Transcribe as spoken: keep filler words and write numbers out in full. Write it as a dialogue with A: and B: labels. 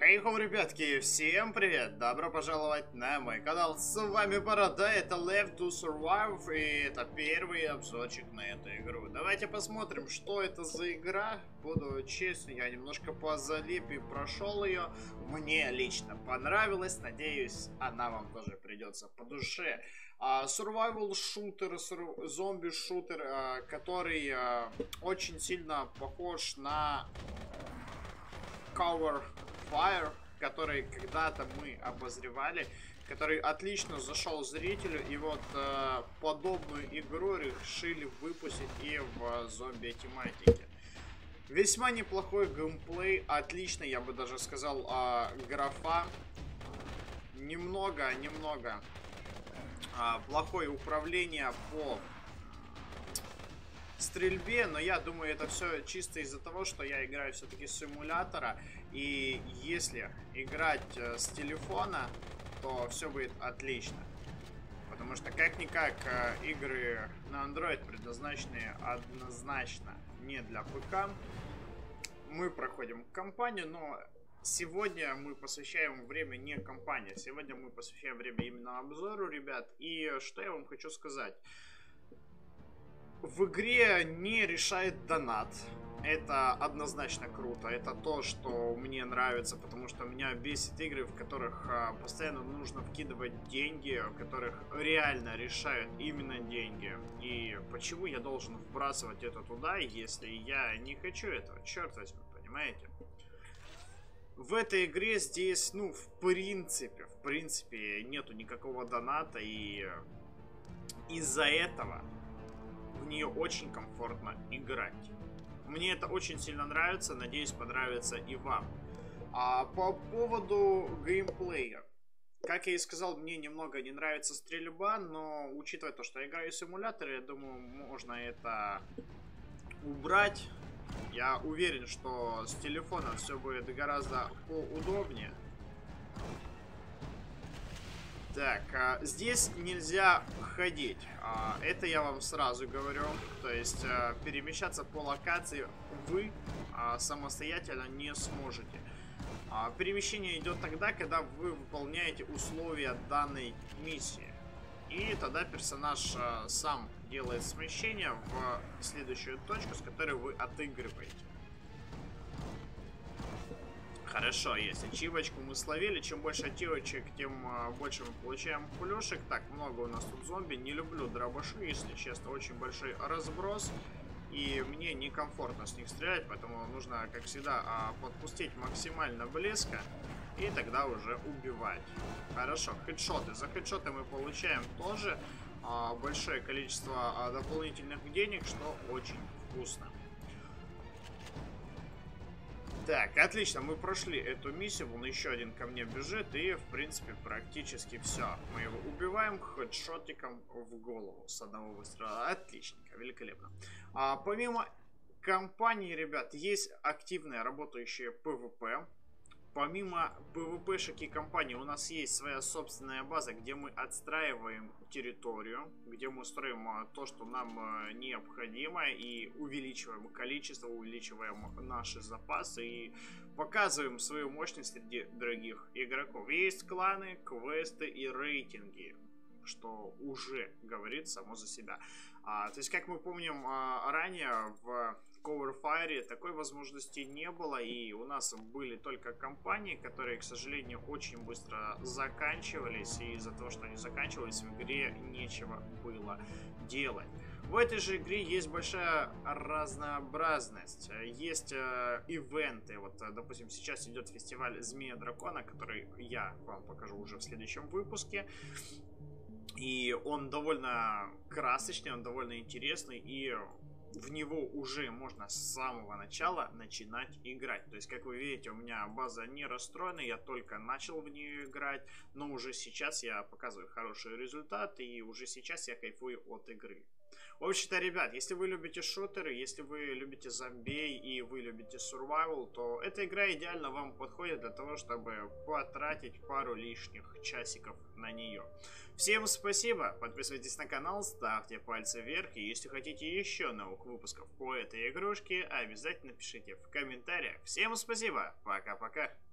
A: Хей-хоу, ребятки, всем привет! Добро пожаловать на мой канал. С вами Борода, это Left to Survive, и это первый обзорчик на эту игру. Давайте посмотрим, что это за игра. Буду честен, я немножко позалип и прошел ее. Мне лично понравилось, надеюсь, она вам тоже придется по душе. Survival шутер, зомби шутер, который uh, очень сильно похож на Cover Fire, который когда-то мы обозревали, который отлично зашел зрителю, и вот э, подобную игру решили выпустить и в зомби-тематике. Весьма неплохой геймплей, отлично, я бы даже сказал, э, графа. Немного, немного э, плохое управление по стрельбе, но я думаю, это все чисто из-за того, что я играю все-таки с симулятора, и если играть э, с телефона, то все будет отлично. Потому что как-никак э, игры на Android предназначены однозначно не для ПК. Мы проходим кампанию, но сегодня мы посвящаем время не кампании, сегодня мы посвящаем время именно обзору, ребят. И что я вам хочу сказать. В игре не решает донат. Это однозначно круто. Это то, что мне нравится, потому что меня бесит игры, в которых а, постоянно нужно вкидывать деньги, в которых реально решают именно деньги. И почему я должен вбрасывать это туда, если я не хочу этого? Черт возьми, понимаете? В этой игре здесь, ну, в принципе, в принципе, нету никакого доната, и из-за этого в нее очень комфортно играть. Мне это очень сильно нравится, надеюсь, понравится и вам. А по поводу геймплея. Как я и сказал, мне немного не нравится стрельба, но учитывая то, что я играю в симулятор, я думаю, можно это убрать. Я уверен, что с телефона все будет гораздо поудобнее. Так, а, здесь нельзя ходить, а, это я вам сразу говорю, то есть а, перемещаться по локации вы а, самостоятельно не сможете. А, перемещение идет тогда, когда вы выполняете условия данной миссии, и тогда персонаж а, сам делает смещение в следующую точку, с которой вы отыгрываете. Хорошо, есть ачивочку мы словили. Чем больше ачивочек, тем а, больше мы получаем плюшек. Так, много у нас тут зомби. Не люблю дробаши, если честно. Очень большой разброс. И мне некомфортно с них стрелять, поэтому нужно, как всегда, а, подпустить максимально близко. И тогда уже убивать. Хорошо, хедшоты. За хедшоты мы получаем тоже а, большое количество а, дополнительных денег, что очень вкусно. Так, отлично, мы прошли эту миссию, вон еще один ко мне бежит, и, в принципе, практически все. Мы его убиваем хедшотиком в голову с одного выстрела. Отличненько, великолепно. А, помимо кампании, ребят, есть активная работающая PvP. Помимо PvP-шек и кампании у нас есть своя собственная база, где мы отстраиваем территорию, где мы строим то, что нам необходимо, и увеличиваем количество, увеличиваем наши запасы и показываем свою мощность среди других игроков. Есть кланы, квесты и рейтинги, что уже говорит само за себя. А, то есть, как мы помним, а, ранее в Cover Fire такой возможности не было, и у нас были только кампании, которые, к сожалению, очень быстро заканчивались, и из-за того, что они заканчивались, в игре нечего было делать. В этой же игре есть большая разнообразность, есть э, ивенты, вот, допустим, сейчас идет фестиваль Змея Дракона, который я вам покажу уже в следующем выпуске. И он довольно красочный, он довольно интересный, и в него уже можно с самого начала начинать играть. То есть, как вы видите, у меня база не расстроена, я только начал в нее играть, но уже сейчас я показываю хороший результат, и уже сейчас я кайфую от игры. В общем-то, ребят, если вы любите шутеры, если вы любите зомби и вы любите survival, то эта игра идеально вам подходит для того, чтобы потратить пару лишних часиков на нее. Всем спасибо, подписывайтесь на канал, ставьте пальцы вверх, и если хотите еще новых выпусков по этой игрушке, обязательно пишите в комментариях. Всем спасибо, пока-пока.